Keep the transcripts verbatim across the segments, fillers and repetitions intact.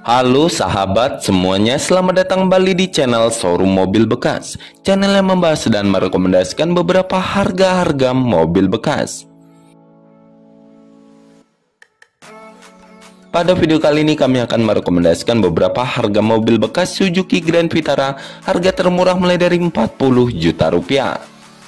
Halo sahabat semuanya, selamat datang kembali di channel Showroom Mobil Bekas. Channel yang membahas dan merekomendasikan beberapa harga-harga mobil bekas. Pada video kali ini kami akan merekomendasikan beberapa harga mobil bekas Suzuki Grand Vitara. Harga termurah mulai dari empat puluh juta rupiah.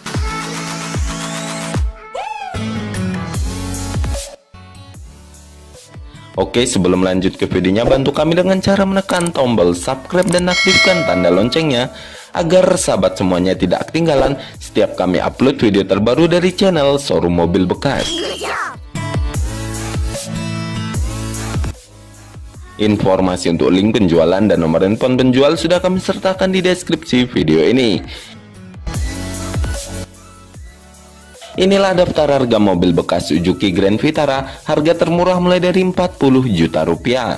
Oke, sebelum lanjut ke videonya, bantu kami dengan cara menekan tombol subscribe dan aktifkan tanda loncengnya agar sahabat semuanya tidak ketinggalan setiap kami upload video terbaru dari channel Showroom Mobil Bekas. Informasi untuk link penjualan dan nomor handphone penjual sudah kami sertakan di deskripsi video ini. Inilah daftar harga mobil bekas Suzuki Grand Vitara. Harga termurah mulai dari empat puluh juta rupiah.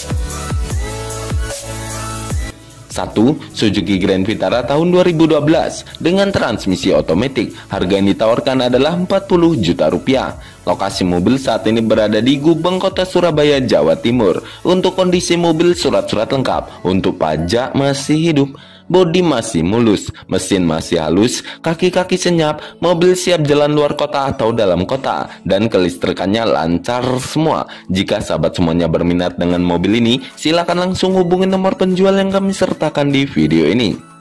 satu. Suzuki Grand Vitara tahun dua ribu dua belas dengan transmisi otomatis. Harga yang ditawarkan adalah empat puluh juta rupiah. Lokasi mobil saat ini berada di Gubeng, Kota Surabaya, Jawa Timur. Untuk kondisi mobil, surat-surat lengkap. Untuk pajak masih hidup. Bodi masih mulus, mesin masih halus, kaki-kaki senyap, mobil siap jalan luar kota atau dalam kota, dan kelistrikannya lancar semua. Jika sahabat semuanya berminat dengan mobil ini, silakan langsung hubungi nomor penjual yang kami sertakan di video ini.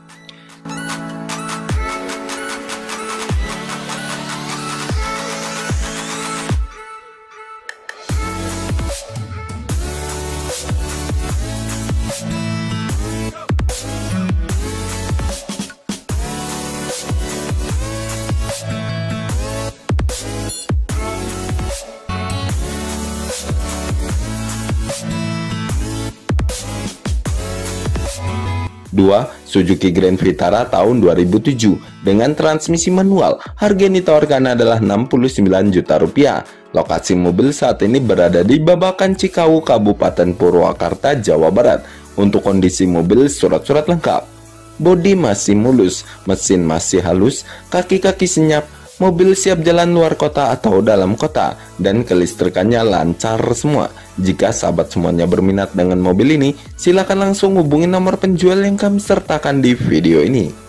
dua. Suzuki Grand Vitara tahun dua ribu tujuh dengan transmisi manual. Harga yang ditawarkan adalah enam puluh sembilan juta rupiah. Lokasi mobil saat ini berada di Babakan, Cikau, Kabupaten Purwakarta, Jawa Barat. Untuk kondisi mobil, surat-surat lengkap. Bodi masih mulus, mesin masih halus, kaki-kaki senyap, mobil siap jalan luar kota atau dalam kota, dan kelistrikannya lancar semua. Jika sahabat semuanya berminat dengan mobil ini, silakan langsung hubungi nomor penjual yang kami sertakan di video ini.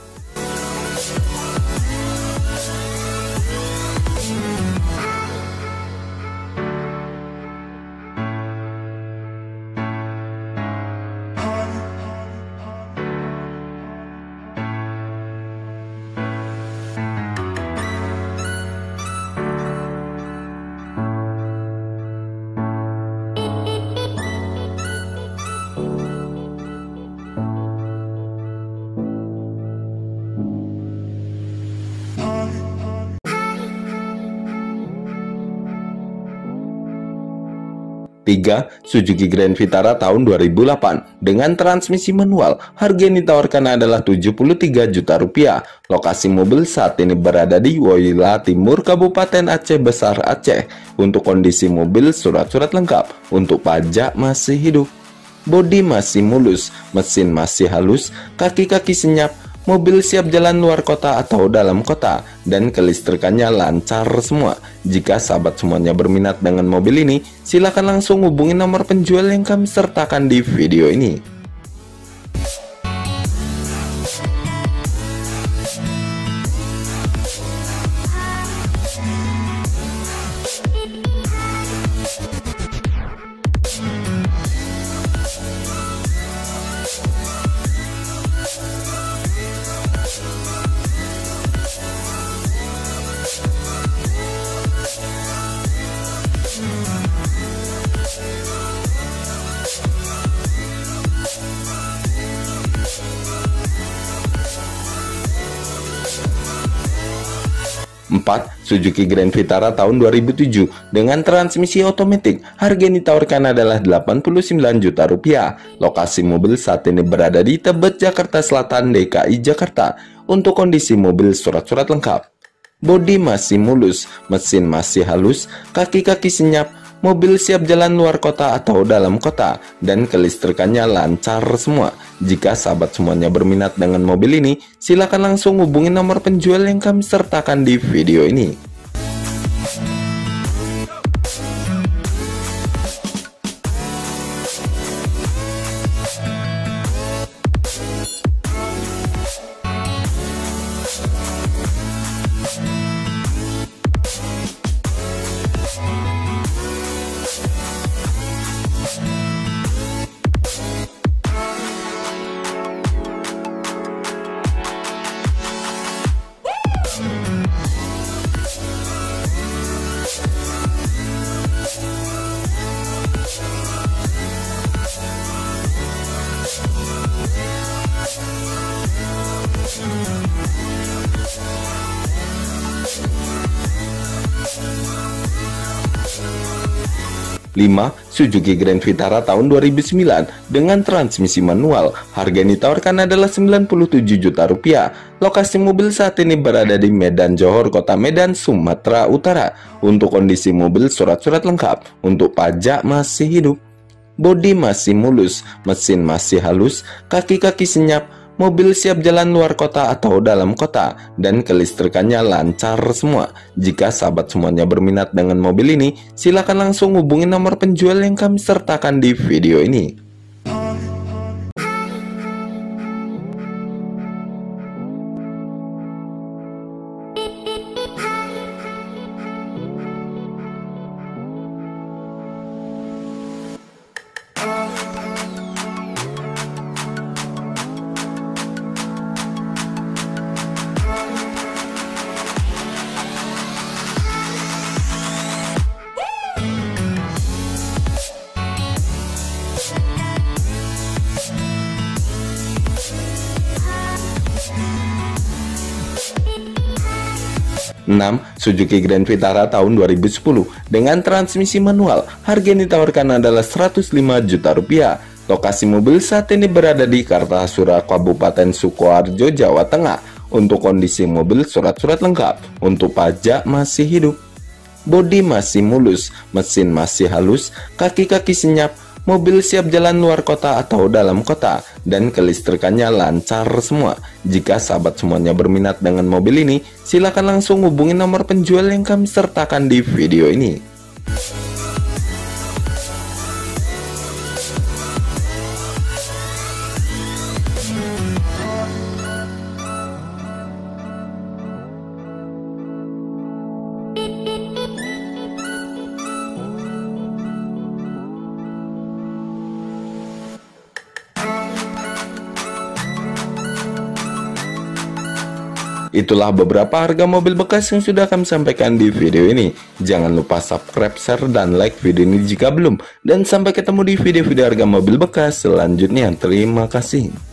tiga. Suzuki Grand Vitara tahun dua ribu delapan dengan transmisi manual. Harga yang ditawarkan adalah tujuh puluh tiga juta rupiah. Lokasi mobil saat ini berada di Woyla Timur, Kabupaten Aceh Besar, Aceh. Untuk kondisi mobil, surat-surat lengkap. Untuk pajak masih hidup. Bodi masih mulus, mesin masih halus, kaki-kaki senyap, mobil siap jalan luar kota atau dalam kota, dan kelistrikannya lancar semua. Jika sahabat semuanya berminat dengan mobil ini, silakan langsung hubungi nomor penjual yang kami sertakan di video ini. empat. Suzuki Grand Vitara tahun dua ribu tujuh dengan transmisi otomatis. Harga yang ditawarkan adalah delapan puluh sembilan juta rupiah. Lokasi mobil saat ini berada di Tebet, Jakarta Selatan, D K I Jakarta. Untuk kondisi mobil, surat-surat lengkap. Bodi masih mulus, mesin masih halus, kaki-kaki senyap, mobil siap jalan luar kota atau dalam kota, dan kelistrikannya lancar semua. Jika sahabat semuanya berminat dengan mobil ini, silakan langsung hubungi nomor penjual yang kami sertakan di video ini. lima. Suzuki Grand Vitara tahun dua ribu sembilan dengan transmisi manual. Harga yang ditawarkan adalah sembilan puluh tujuh juta rupiah. Lokasi mobil saat ini berada di Medan Johor, Kota Medan, Sumatera Utara. Untuk kondisi mobil, surat-surat lengkap. Untuk pajak masih hidup. Bodi masih mulus, mesin masih halus, kaki-kaki senyap, mobil siap jalan luar kota atau dalam kota, dan kelistrikannya lancar semua. Jika sahabat semuanya berminat dengan mobil ini, silakan langsung hubungi nomor penjual yang kami sertakan di video ini. enam. Suzuki Grand Vitara tahun dua ribu sepuluh dengan transmisi manual. Harga yang ditawarkan adalah seratus lima juta rupiah. Lokasi mobil saat ini berada di Kartasura, Kabupaten Sukoharjo, Jawa Tengah. Untuk kondisi mobil, surat-surat lengkap. Untuk pajak masih hidup. Bodi masih mulus, mesin masih halus, kaki-kaki senyap, mobil siap jalan luar kota atau dalam kota, dan kelistrikannya lancar semua. Jika sahabat semuanya berminat dengan mobil ini, silakan langsung hubungi nomor penjual yang kami sertakan di video ini. Itulah beberapa harga mobil bekas yang sudah kami sampaikan di video ini. Jangan lupa subscribe, share, dan like video ini jika belum. Dan sampai ketemu di video-video harga mobil bekas selanjutnya. Terima kasih.